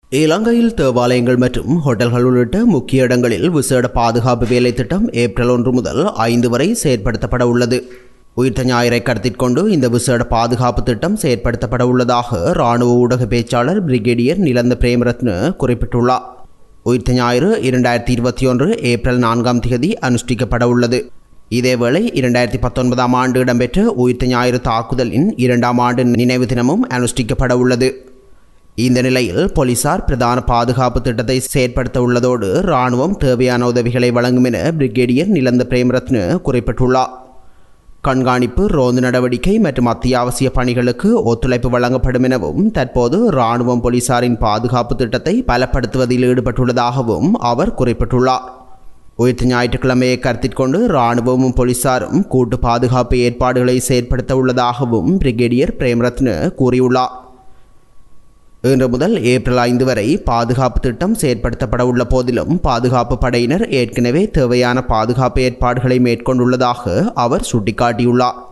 இலங்கையில் தேவாலயங்கள் மற்றும் ஹோட்டல்கள் உள்ளிட்ட முக்கிய இடங்களில் விசேட பாதுகாப்பு வேலை திட்டம் ஏப்ரல் 1 முதல் 5 வரை செயற்படுத்தப்பட உள்ளது. உயிர்த்த ஞாயிறை கருத்தில் கொண்டு இந்த விசேட பாதுகாப்பு திட்டம் செயற்படுத்தப்பட உள்ளதாக இராணுவ ஊடக பேச்சாளர் பிரிகேடியர் நிலந்த பிரேமரத்ன குறிப்பிட்டுள்ளார். உயிர்த்த ஞாயிறு 2021 ஏப்ரல் 4ஆம் தேதி அனுஷ்டிக்கப்பட உள்ளது. இதேவேளை 2019ஆம் ஆண்டு இடம்பெற்ற உயிர்த்த ஞாயிறு தாக்குதலின் 2ஆம் ஆண்டு நினைவு தினமும் அனுஷ்டிக்கப்பட உள்ளது. இந்த நிலையில் போலீசார் பிரதான பாதுகாப்பு திட்டத்தை செயற்படுத்த உள்ளதோடு இராணுவம் தேவையான உதவிகளை வழங்கும் என பிரிகேடியர் நிலந்த பிரேமரத்ன குறிப்பிட்டுள்ளார். கண்காணிப்பு, ரோந்து நடவடிக்கை மற்றும் அத்தியாவசிய பணிகளுக்கு ஒத்துழைப்பு வழங்கப்படும் எனவும் தற்போது இராணுவம் போலீசாரின் பாதுகாப்பு திட்டத்தை பலப்படுத்துவதில் ஈடுபட்டுள்ளதாகவும் அவர் குறிப்பிட்டுள்ளார். உயிர்த்த ஞாயிற்றுக்கிழமையை கருத்தில் கொண்டு இராணுவமும் போலீசாரும் கூட்டு பாதுகாப்பு ஏற்பாடுகளை செயற்படுத்த உள்ளதாகவும் பிரிகேடியர் பிரேமரத்ன கூறியுள்ளார். இன்று முதல் ஏப்ரல் 5 வரை பாதுகாப்பு திட்டம் செயற்படுத்தப்பட உள்ள போதிலும் பாதுகாப்பு படையினர் ஏற்கனவே தேவையான பாதுகாப்பு ஏற்பாடுகளை மேற்கொண்டுள்ளதாக அவர் சுட்டிக்காட்டியுள்ளார்.